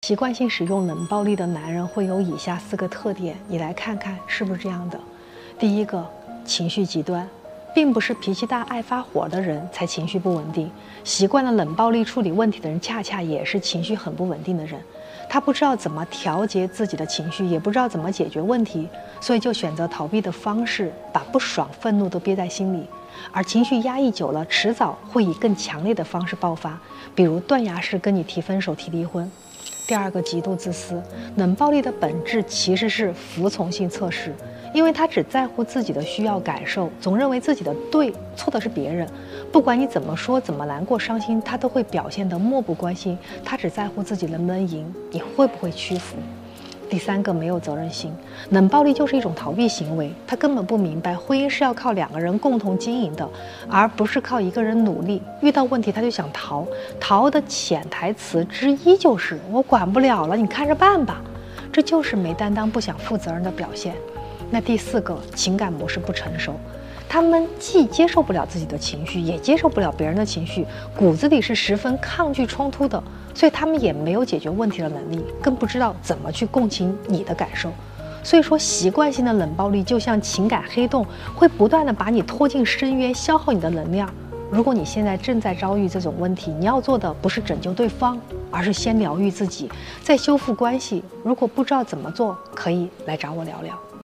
习惯性使用冷暴力的男人会有以下4个特点，你来看看是不是这样的。第一个，情绪极端，并不是脾气大爱发火的人才情绪不稳定，习惯了冷暴力处理问题的人恰恰也是情绪很不稳定的人。他不知道怎么调节自己的情绪，也不知道怎么解决问题，所以就选择逃避的方式，把不爽愤怒都憋在心里。而情绪压抑久了，迟早会以更强烈的方式爆发，比如断崖式跟你提分手提离婚。第二个，极度自私，冷暴力的本质其实是服从性测试，因为他只在乎自己的需要感受，总认为自己的对，错的是别人。不管你怎么说，怎么难过伤心，他都会表现得漠不关心，他只在乎自己能不能赢，你会不会屈服。第三个，没有责任心，冷暴力就是一种逃避行为，他根本不明白婚姻是要靠2个人共同经营的，而不是靠1个人努力。遇到问题他就想逃，逃的潜台词之一就是我管不了了，你看着办吧，这就是没担当不想负责任的表现。那第4个，情感模式不成熟，他们既接受不了自己的情绪，也接受不了别人的情绪，骨子里是十分抗拒冲突的，所以他们也没有解决问题的能力，更不知道怎么去共情你的感受。所以说，习惯性的冷暴力就像情感黑洞，会不断的把你拖进深渊，消耗你的能量。如果你现在正在遭遇这种问题，你要做的不是拯救对方，而是先疗愈自己，再修复关系。如果不知道怎么做，可以来找我聊聊。